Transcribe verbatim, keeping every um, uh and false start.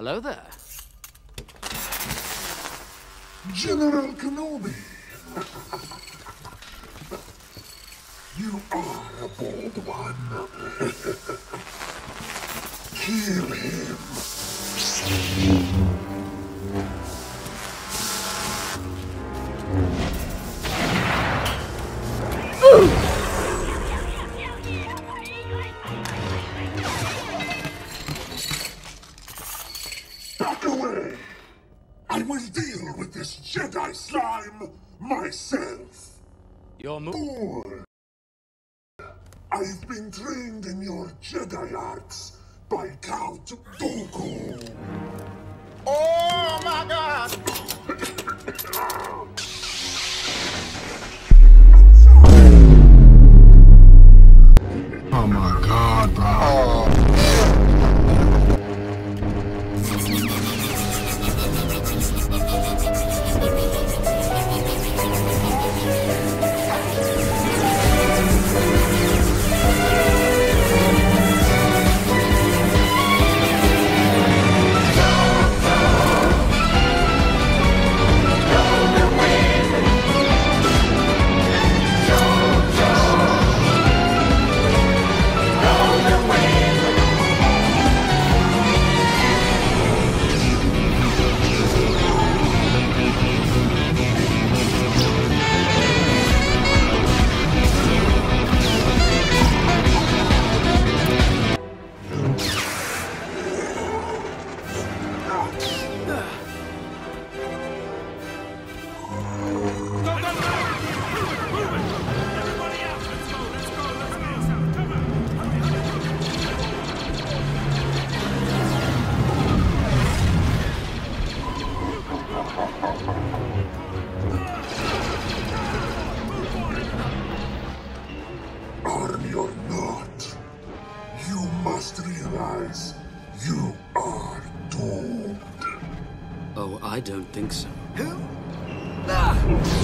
Hello there. General Kenobi! You are a bold one. Kill him. Back away! I will deal with this Jedi slime myself. Your move. Fool! I've been trained in your Jedi arts by Count Dooku. Oh my God! Oh my God, bro. Oh. Army or not, you must realize you are doomed. Oh, I don't think so. Ah!